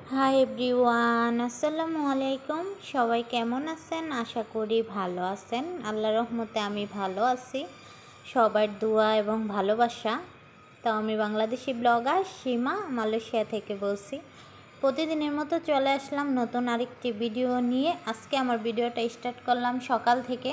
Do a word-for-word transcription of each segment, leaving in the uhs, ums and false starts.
Hi everyone, আসসালামু আলাইকুম। সবাই কেমন আছেন? আশা করি ভালো আছেন। আল্লাহর রহমতে আমি ভালো আছি। সবার দোয়া এবং ভালোবাসা। তো আমি বাংলাদেশি ব্লগার সীমা, মালয়েশিয়া থেকে বলছি। প্রতিদিনের মতো চলে আসলাম নতুন আরেকটি ভিডিও নিয়ে। আজকে আমার ভিডিওটা স্টার্ট করলাম সকাল থেকে।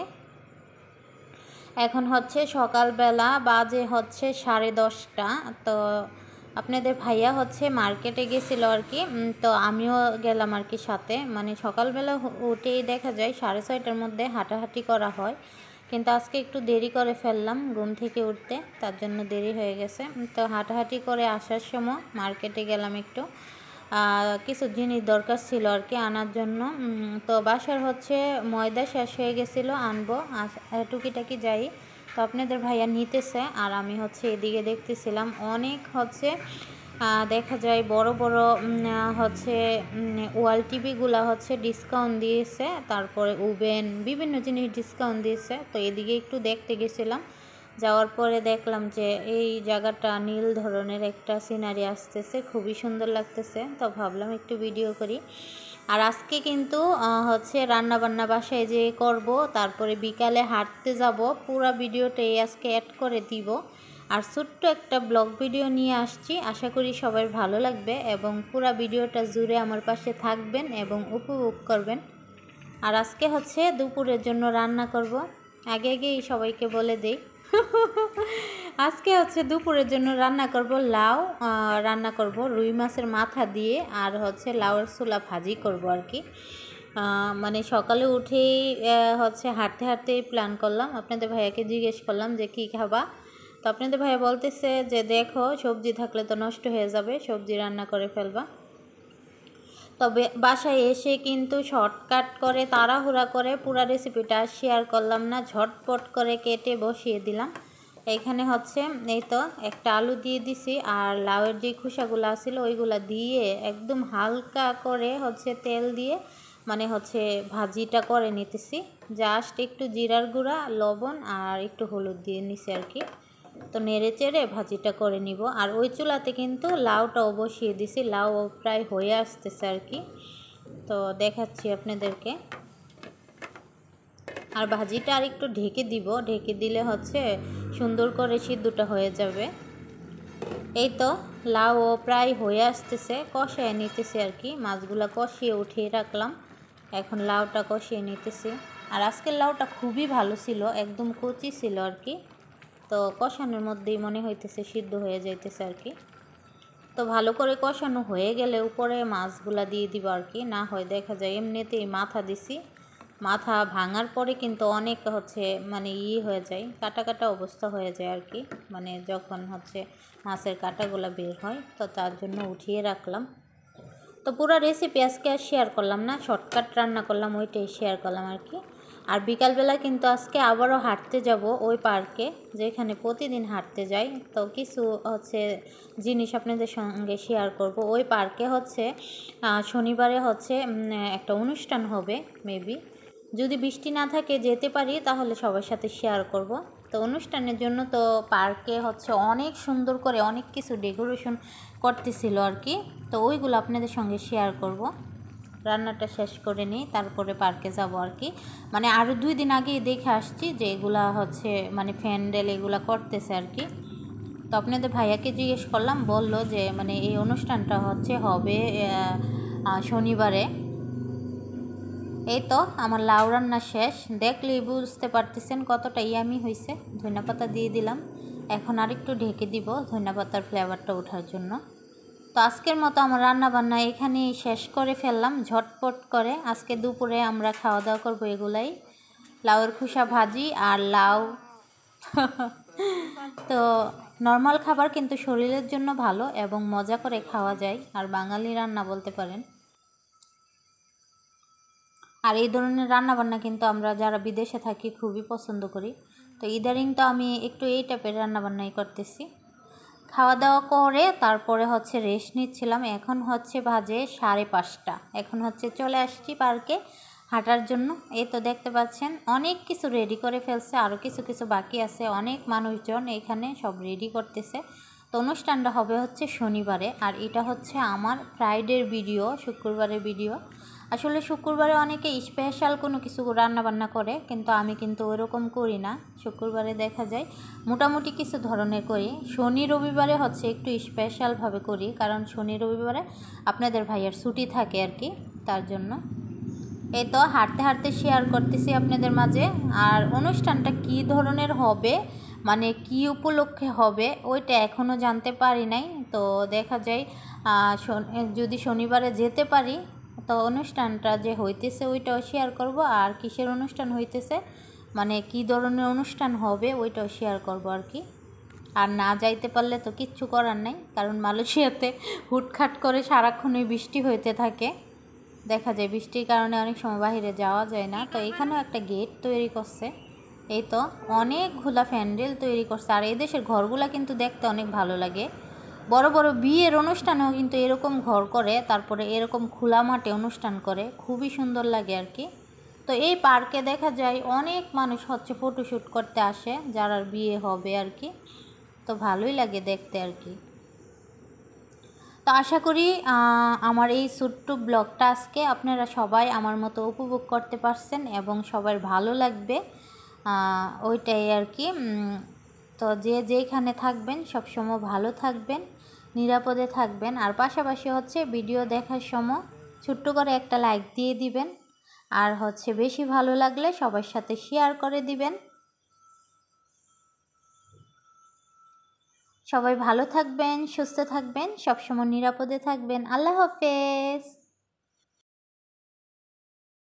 এখন হচ্ছে সকালবেলা, বাজে হচ্ছে সাড়ে দশটা। তো আপনাদের ভাইয়া হচ্ছে মার্কেটে গেছিল আর কি, তো আমিও গেলাম আর কি সাথে। মানে সকালবেলা উঠেই দেখা যায় সাড়ে ছয়টার মধ্যে হাঁটাহাঁটি করা হয়, কিন্তু আজকে একটু দেরি করে ফেললাম ঘুম থেকে উঠতে, তার জন্য দেরি হয়ে গেছে। তো হাঁটাহাঁটি করে আসার সময় মার্কেটে গেলাম একটু, কিছু জিনিস দরকার ছিল আর কি আনার জন্য। তো বাসার হচ্ছে ময়দা শেষ হয়ে গেছিলো, আনবো টুকিটাকি যাই। তো আপনাদের ভাইয়া নিতেছে আর আমি হচ্ছে এদিকে দেখতেছিলাম। অনেক হচ্ছে দেখা যায় বড় বড় হচ্ছে ওয়াল টিভিগুলো হচ্ছে ডিসকাউন্ট দিয়েছে, তারপরে ওভেন বিভিন্ন জিনিস ডিসকাউন্ট দিয়েছে। তো এদিকে একটু দেখতে গেছিলাম, যাওয়ার পরে দেখলাম যে এই জায়গাটা নীল ধরনের একটা সিনারি আসতেছে, খুবই সুন্দর লাগতেছে। তো ভাবলাম একটু ভিডিও করি। আর আজকে কিন্তু হচ্ছে রান্না বান্না বাসায় যে করব, তারপরে বিকালে হাঁটতে যাব, পুরো ভিডিওটাই আজকে অ্যাড করে দিব। আর ছোট্ট একটা ব্লগ ভিডিও নিয়ে আসছি, আশা করি সবার ভালো লাগবে এবং পুরো ভিডিওটা জুড়ে আমার পাশে থাকবেন এবং উপভোগ করবেন। আর আজকে হচ্ছে দুপুরের জন্য রান্না করব। আগে আগেই সবাইকে বলে দেই, আজকে হচ্ছে দুপুরের জন্য রান্না করব লাউ, রান্না করব রুই মাছের মাথা দিয়ে, আর হচ্ছে লাউয়ের ছোলা ভাজি করব আর কি। মানে সকালে উঠেই হচ্ছে হাঁটতে হাঁটতেই প্ল্যান করলাম। আপনাদের ভাইয়াকে জিজ্ঞেস করলাম যে কী খাবা, তো আপনাদের ভাইয়া বলতেছে যে দেখো সবজি থাকলে তো নষ্ট হয়ে যাবে, সবজি রান্না করে ফেলবা। তবে বাসায় এসে কিন্তু শর্টকাট করে তাড়াহুড়া করে পুরো রেসিপিটা শেয়ার করলাম না, ঝটপট করে কেটে বসিয়ে দিলাম। এইখানে হচ্ছে এই তো একটা আলু দিয়ে দিছি, আর লাউয়ের যে খোসাগুলো আছিল ওইগুলা দিয়ে একদম হালকা করে হচ্ছে তেল দিয়ে মানে হচ্ছে ভাজিটা করে নিতেছি। জাস্ট একটু জিরার গুঁড়া, লবণ আর একটু হলুদ দিয়ে নিছি আর কি। তো নেড়ে চেড়ে ভাজিটা করে নিব। আর ওই চুলাতে কিন্তু লাউটাও বসিয়ে দিছি, লাউ প্রায় হয়ে আসতেছে আর কি। তো দেখাচ্ছি আপনাদেরকে। আর ভাজিটা আর একটু ঢেকে দিব, ঢেকে দিলে হচ্ছে সুন্দর করে সিদ্ধটা হয়ে যাবে। এই তো লাউ প্রায় হয়ে আসতেছে, কষিয়ে নিতেছি আর কি। মাছগুলা কষিয়ে উঠিয়ে রাখলাম, এখন লাউটা কষিয়ে নিতেছি। আর আজকের লাউটা খুবই ভালো ছিল, একদম কচি ছিল আর কি। তো কষানোর মধ্যেই মনে হইতেছে সিদ্ধ হয়ে যাইতেছে আর কি। তো ভালো করে কষানো হয়ে গেলে উপরে মাছগুলা দিয়ে দিব আর কি। না হয় দেখা যায় এমনিতেই মাথা দিছি, মাথা ভাঙার পরে কিন্তু অনেক হচ্ছে মানে ই হয়ে যায়, কাটা কাটা অবস্থা হয়ে যায় আর কি, মানে যখন হচ্ছে মাছের কাটাগুলো বের হয়। তো তার জন্য উঠিয়ে রাখলাম। তো পুরো রেসিপি আজকে আর শেয়ার করলাম না, শর্টকাট রান্না করলাম, ওইটাই শেয়ার করলাম আর কি। আর বিকালবেলা কিন্তু আজকে আবারও হাঁটতে যাব ওই পার্কে, যেখানে প্রতিদিন হাঁটতে যাই। তো কিছু হচ্ছে জিনিস আপনাদের সঙ্গে শেয়ার করব। ওই পার্কে হচ্ছে শনিবারে হচ্ছে একটা অনুষ্ঠান হবে, মেবি যদি বৃষ্টি না থাকে যেতে পারি তাহলে সবার সাথে শেয়ার করব। তো অনুষ্ঠানের জন্য তো পার্কে হচ্ছে অনেক সুন্দর করে অনেক কিছু ডেকোরেশন করতেছিল আর কি। তো ওইগুলো আপনাদের সঙ্গে শেয়ার করব। রান্নাটা শেষ করে নিই, তারপরে পার্কে যাব আর কি। মানে আরও দুই দিন আগেই দেখে আসছি যে এগুলা হচ্ছে মানে প্যান্ডেল এগুলা করতেছে আর কি। তো আপনাদের ভাইয়াকে জিজ্ঞেস করলাম, বলল যে মানে এই অনুষ্ঠানটা হচ্ছে হবে শনিবারে। এই তো আমার লাউ রান্না শেষ, দেখলেই বুঝতে পারতেছেন কতটা ইয়ামি হয়েছে। ধনেপাতা দিয়ে দিলাম, এখন আরেকটু ঢেকে দিব ধনেপাতার ফ্লেভারটা ওঠার জন্য। তো আজকের মতো আমার রান্না বান্না এখানেই শেষ করে ফেললাম ঝটপট করে। আজকে দুপুরে আমরা খাওয়া দাওয়া করবো এগুলাই, লাউয়ের খোসা ভাজি আর লাউ। তো নর্মাল খাবার কিন্তু শরীরের জন্য ভালো এবং মজা করে খাওয়া যায়, আর বাঙালি রান্না বলতে পারেন। আর এই ধরনের রান্নাবান্না কিন্তু আমরা যারা বিদেশে থাকি খুবই পছন্দ করি। তো ইদারিং তো আমি একটু এই টাইপের রান্নাবান্নাই করতেছি। খাওয়া দাওয়া করে তারপরে হচ্ছে রেস্ট নিচ্ছিলাম। এখন হচ্ছে বাজে সাড়ে পাঁচটা, এখন হচ্ছে চলে আসছি পার্কে হাঁটার জন্য। এই তো দেখতে পাচ্ছেন অনেক কিছু রেডি করে ফেলছে, আরও কিছু কিছু বাকি আছে। অনেক মানুষজন এখানে সব রেডি করতেছে। তো অনুষ্ঠানটা হবে হচ্ছে শনিবারে, আর এটা হচ্ছে আমার ফ্রাইডের ভিডিও, শুক্রবারের ভিডিও। আসলে শুক্রবারে অনেকে স্পেশাল কোনো কিছু রান্নাবান্না করে, কিন্তু আমি কিন্তু ওরকম করি না। শুক্রবারে দেখা যায় মোটামুটি কিছু ধরনের করি। শনি রবিবারে হচ্ছে একটু স্পেশালভাবে করি, কারণ শনি রবিবারে আপনাদের ভাইয়ের ছুটি থাকে আর কি, তার জন্য। এই তো হাঁটতে হাঁটতে শেয়ার করতেছি আপনাদের মাঝে। আর অনুষ্ঠানটা কী ধরনের হবে, মানে কি উপলক্ষে হবে, ওইটা এখনও জানতে পারি নাই। তো দেখা যায় যদি শনিবারে যেতে পারি তো অনুষ্ঠানটা যে হইতেছে ওইটাও শেয়ার করব, আর কিসের অনুষ্ঠান হইতেছে মানে কি ধরনের অনুষ্ঠান হবে ওইটাও শেয়ার করব আর কি। আর না যাইতে পারলে তো কিচ্ছু করার নাই, কারণ মালয়েশিয়াতে হুটখাট করে সারাক্ষণই বৃষ্টি হইতে থাকে। দেখা যায় বৃষ্টির কারণে অনেক সময় বাইরে যাওয়া যায় না। তো এখানেও একটা গেট তৈরি করছে, এই তো অনেকগুলা প্যান্ডেল তৈরি করছে। আর এই দেশের ঘরগুলা কিন্তু দেখতে অনেক ভালো লাগে। বড় বড় বিয়ের অনুষ্ঠানেও কিন্তু এরকম ঘর করে, তারপরে এরকম খোলা মাঠে অনুষ্ঠান করে, খুবই সুন্দর লাগে আর কি। তো এই পার্কে দেখা যায় অনেক মানুষ হচ্ছে ফটোশ্যুট করতে আসে, যারা বিয়ে হবে আর কি। তো ভালোই লাগে দেখতে আর কি। তো আশা করি আমার এই ছোট্ট ব্লগটা আজকে আপনারা সবাই আমার মতো উপভোগ করতে পারছেন এবং সবার ভালো লাগবে, ওইটাই আর কি। তো যে যেখানে থাকবেন সবসময় ভালো থাকবেন, নিরাপদে থাকবেন। আর পাশাপাশি হচ্ছে ভিডিও দেখার সময় ছোট্ট করে একটা লাইক দিয়ে দিবেন, আর হচ্ছে বেশি ভালো লাগলে সবার সাথে শেয়ার করে দিবেন। সবাই ভালো থাকবেন, সুস্থ থাকবেন, সবসময় নিরাপদে থাকবেন। আল্লাহ হাফেজ।